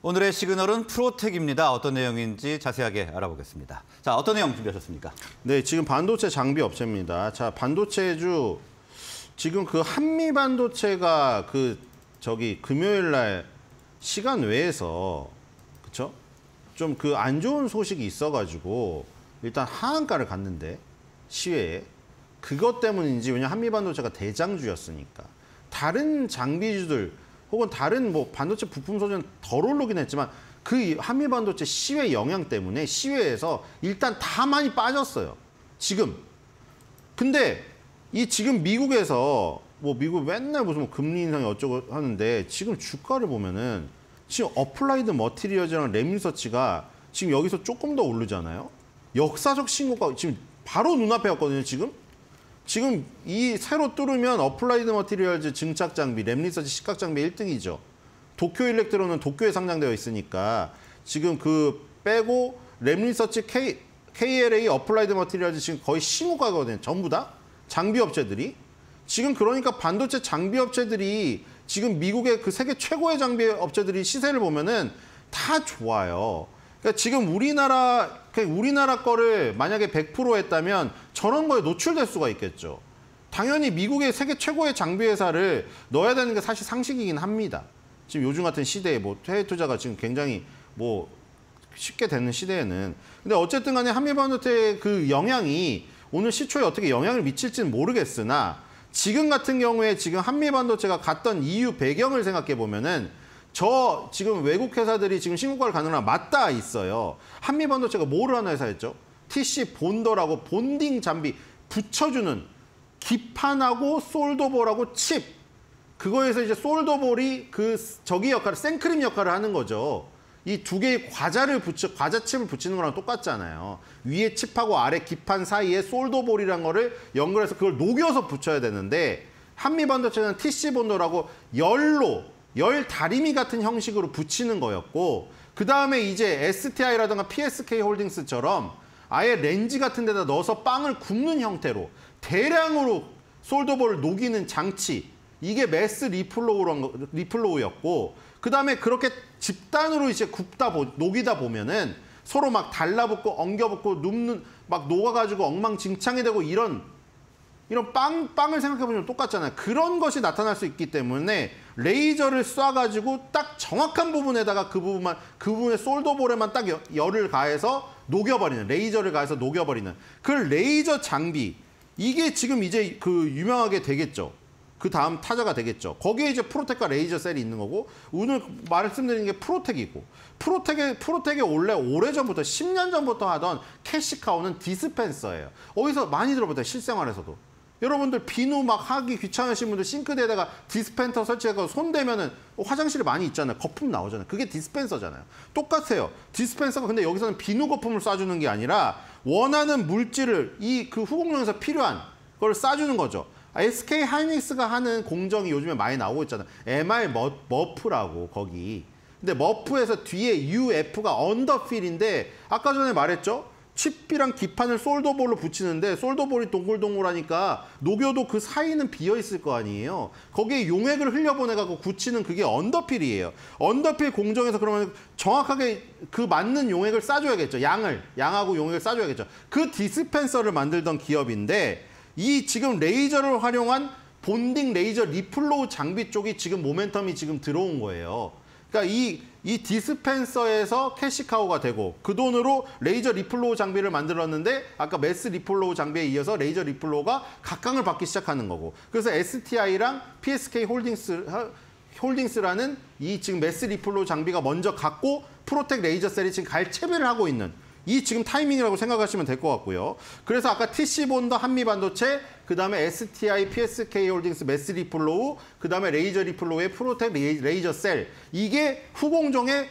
오늘의 시그널은 프로텍입니다. 어떤 내용인지 자세하게 알아보겠습니다. 자, 어떤 내용 준비하셨습니까? 네, 지금 반도체 장비 업체입니다. 자, 반도체주 지금 그 한미 반도체가 금요일 날 시간 외에서 그쵸? 좀 그 안 좋은 소식이 있어가지고 일단 하한가를 갔는데 시외에 그것 때문인지 왜냐 한미 반도체가 대장주였으니까 다른 장비주들 혹은 다른 뭐 반도체 부품 소재는 덜 오르긴 했지만 그 한미 반도체 시외 영향 때문에 시외에서 일단 다 많이 빠졌어요. 지금. 근데 이 지금 미국에서 뭐 미국 맨날 무슨 뭐 금리 인상이 어쩌고 하는데 지금 주가를 보면은 지금 어플라이드 머티리얼즈랑 램리서치가 지금 여기서 조금 더 오르잖아요. 역사적 신고가 지금 바로 눈앞에 왔거든요. 지금 이 새로 뚫으면 어플라이드 머티리얼즈 증착 장비, 램리서치 시각 장비 1등이죠. 도쿄 일렉트론은 도쿄에 상장되어 있으니까 지금 그 빼고 램리서치 KLA 어플라이드 머티리얼즈 지금 거의 신고가거든요. 전부 다 장비 업체들이. 지금 그러니까 반도체 장비 업체들이 지금 미국의 그 세계 최고의 장비 업체들이 시세를 보면은 다 좋아요. 그러니까 지금 우리나라 거를 만약에 100% 했다면 저런 거에 노출될 수가 있겠죠. 당연히 미국의 세계 최고의 장비 회사를 넣어야 되는 게 사실 상식이긴 합니다. 지금 요즘 같은 시대에 뭐 해외 투자가 지금 굉장히 뭐 쉽게 되는 시대에는. 근데 어쨌든 간에 한미 반도체의 그 영향이 오늘 시초에 어떻게 영향을 미칠지는 모르겠으나 지금 같은 경우에 지금 한미 반도체가 갔던 이유 배경을 생각해 보면은 지금 외국 회사들이 지금 신고가를 가는 거랑 맞닿아 있어요. 한미 반도체가 뭐를 하는 회사였죠? TC 본더라고 본딩 장비 붙여주는 기판하고 솔더볼하고 칩. 그거에서 이제 솔더볼이 생크림 역할을 하는 거죠. 이 두 개의 과자칩을 붙이는 거랑 똑같잖아요. 위에 칩하고 아래 기판 사이에 솔더볼이라는 거를 연결해서 그걸 녹여서 붙여야 되는데 한미 반도체는 TC 본더라고 열 다리미 같은 형식으로 붙이는 거였고 그 다음에 이제 STI라든가 PSK 홀딩스처럼 아예 렌즈 같은 데다 넣어서 빵을 굽는 형태로 대량으로 솔더볼을 녹이는 장치 이게 매스 리플로우였고 그 다음에 그렇게 집단으로 이제 녹이다 보면은 서로 막 달라붙고 엉겨붙고 막 녹아가지고 엉망진창이 되고 이런 빵을 생각해보면 똑같잖아요. 그런 것이 나타날 수 있기 때문에 레이저를 쏴가지고 딱 정확한 부분에다가 그 부분의 솔더볼에만 딱 열을 가해서 녹여버리는, 레이저를 가해서 녹여버리는 그 레이저 장비 이게 지금 이제 유명하게 되겠죠. 그 다음 타자가 되겠죠. 거기에 이제 프로텍과 레이저 셀이 있는 거고 오늘 말씀드리는 게 프로텍이고 프로텍이 원래 오래전부터 10년 전부터 하던 캐시카우는 디스펜서예요. 어디서 많이 들어봤어요. 실생활에서도. 여러분들 비누 막 하기 귀찮으신 분들 싱크대에다가 디스펜서 설치해서 손 대면은 화장실에 많이 있잖아요. 거품 나오잖아요. 그게 디스펜서잖아요. 똑같아요. 디스펜서가 근데 여기서는 비누 거품을 쏴주는 게 아니라 원하는 물질을 그 후공정에서 필요한 걸 쏴주는 거죠. SK 하이닉스가 하는 공정이 요즘에 많이 나오고 있잖아요. MR 머프라고 거기. 근데 머프에서 뒤에 UF가 언더필인데 아까 전에 말했죠. 칩이랑 기판을 솔더볼로 붙이는데 솔더볼이 동글동글하니까 녹여도 그 사이는 비어있을 거 아니에요. 거기에 용액을 흘려보내갖고 굳히는 그게 언더필이에요. 언더필 공정에서 그러면 정확하게 그 맞는 용액을 쏴줘야겠죠. 양하고 용액을 쏴줘야겠죠. 그 디스펜서를 만들던 기업인데 이 지금 레이저를 활용한 본딩 레이저 리플로우 장비 쪽이 지금 모멘텀이 지금 들어온 거예요. 그러니까 이 디스펜서에서 캐시카우가 되고 그 돈으로 레이저 리플로우 장비를 만들었는데 아까 매스 리플로우 장비에 이어서 레이저 리플로우가 각광을 받기 시작하는 거고 그래서 STI랑 PSK 홀딩스라는 이 지금 매스 리플로우 장비가 먼저 갖고 프로텍 레이저 셀이 지금 갈채비를 하고 있는 이 지금 타이밍이라고 생각하시면 될 것 같고요. 그래서 아까 TC본더 한미 반도체, 그 다음에 STI, PSK 홀딩스, 매스 리플로우, 그 다음에 레이저 리플로우의 프로텍 레이저 셀. 이게 후공정에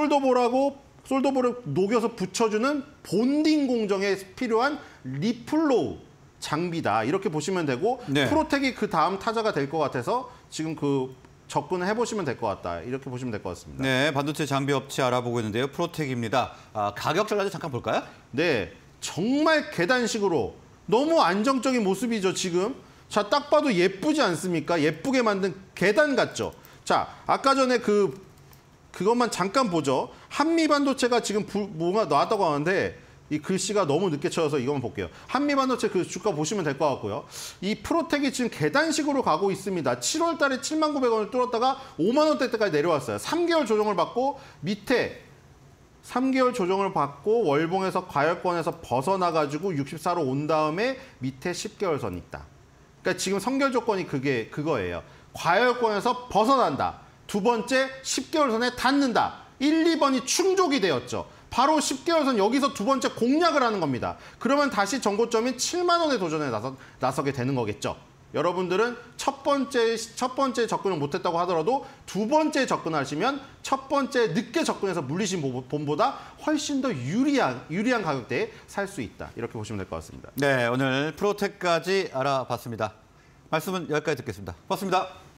솔더볼을 녹여서 붙여주는 본딩 공정에 필요한 리플로우 장비다. 이렇게 보시면 되고 네. 프로텍이 그 다음 타자가 될 것 같아서 지금 접근을 해보시면 될 것 같다. 이렇게 보시면 될 것 같습니다. 네, 반도체 장비 업체 알아보고 있는데요. 프로텍입니다. 가격 전략 잠깐 볼까요? 네, 정말 계단식으로 너무 안정적인 모습이죠, 지금. 자, 딱 봐도 예쁘지 않습니까? 예쁘게 만든 계단 같죠? 자, 아까 전에 그 그것만 잠깐 보죠. 한미 반도체가 지금 뭐가 나왔다고 하는데 이 글씨가 너무 늦게 쳐져서 이것만 볼게요. 한미 반도체 그 주가 보시면 될 것 같고요. 이 프로텍이 지금 계단식으로 가고 있습니다. 7월 달에 79,000원을 뚫었다가 5만 원대까지 내려왔어요. 3개월 조정을 받고 밑에 3개월 조정을 받고 월봉에서 과열권에서 벗어나가지고 64로 온 다음에 밑에 10개월 선이 있다. 그러니까 지금 선결 조건이 그거예요. 과열권에서 벗어난다. 두 번째 10개월 선에 닿는다. 1, 2번이 충족이 되었죠. 바로 10개월 선 여기서 두 번째 공략을 하는 겁니다. 그러면 다시 전고점인 7만 원의 도전에 나서게 되는 거겠죠. 여러분들은 첫 번째 접근을 못했다고 하더라도 두 번째 접근하시면 첫 번째 늦게 접근해서 물리신 본보다 훨씬 더 유리한 가격대에 살 수 있다. 이렇게 보시면 될 것 같습니다. 네, 오늘 프로텍까지 알아봤습니다. 말씀은 여기까지 듣겠습니다. 고맙습니다.